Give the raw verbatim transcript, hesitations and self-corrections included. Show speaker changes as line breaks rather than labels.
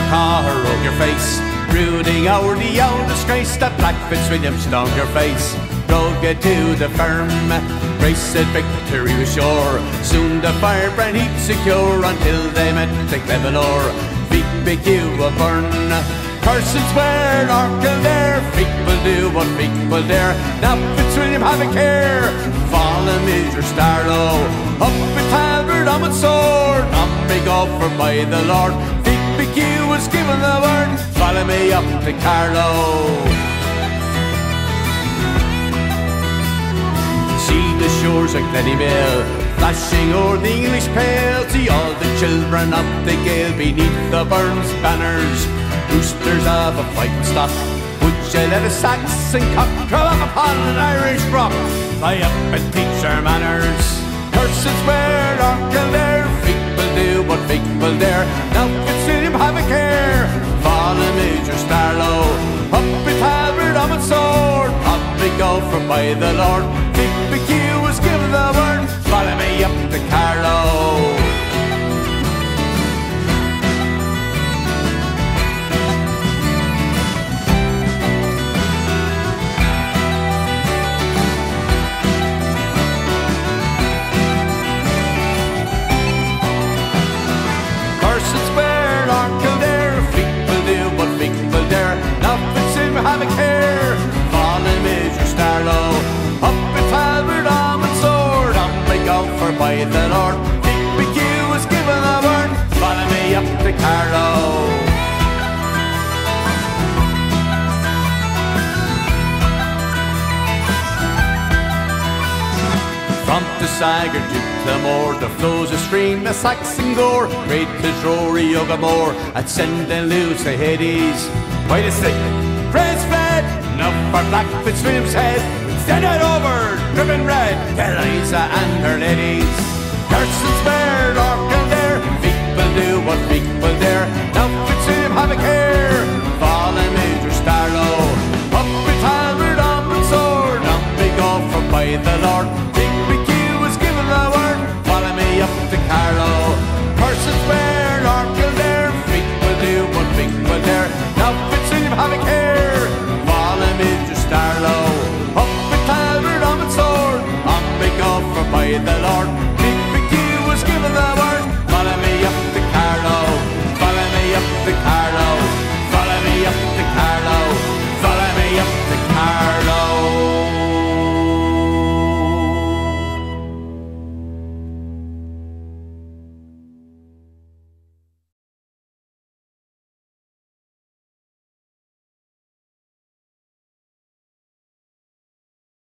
Carlow your face, brooding o'er the old disgrace that Black Fitzwilliam stung your face. Rugged to the firm, Grace said victory was sure. Soon the firebrand heat secure until they met the Kavanagh. Feet make you a burn, persons wear Arkle there. Feet will do what feet will dare. Now Fitzwilliam have a care. Fallen is your Starlow, up with halberd on with sword. Not big offer by the Lord. Feet make you was given the word. Follow me up to Carlow. See the shores of Glennymill flashing o'er the English pale. See all the children of the gale beneath the Burns banners, roosters of a fighting stock. Would you let a Saxon cock crow up upon an Irish rock? Fly up and teach our manners. Persons wear Arkle there. Feet will do what feet will dare. Now Fitzwilliam have a care. Fallen Major Starlow, up with halberd on with sword. Up we go from by the Lord. Feet Mick was given the word. Follow me up to Carlow. Persons wear Arkle there. Feet will do what feet will dare. Now Fitzwilliam have a care. Fallen Major Starlow, up with halberd on with sword. Up we go for by the Lord. Feet Mick was given the word. Follow me up to Carlow. From the Sagger to Clamore, there flows a stream, the Saxon gore. Great Rory Ogamore, at send and lose the Hades. Wait a stick, praise fed, enough for Black Fitzwilliam's head. Stand it over, driven red, Eliza and her ladies. Persons wear Arkle there, feet will do what feet will dare. Now Fitzwilliam have a care. Fallen Major Starlow, up with halberd on with sword. Up we go from by the Lord. Big, big